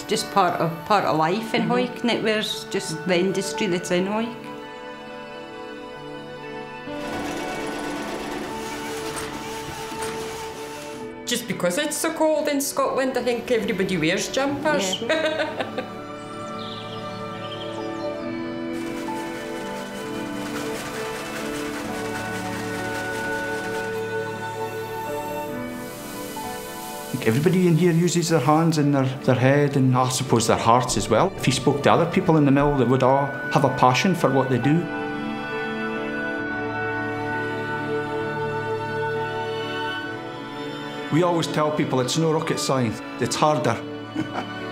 it's just part of life in Hawick, and it was just the industry that's in Hawick. Just because it's so cold in Scotland, I think everybody wears jumpers. Yeah. Everybody in here uses their hands and their head and I suppose their hearts as well. If you spoke to other people in the mill, they would all have a passion for what they do. We always tell people it's no rocket science, it's harder.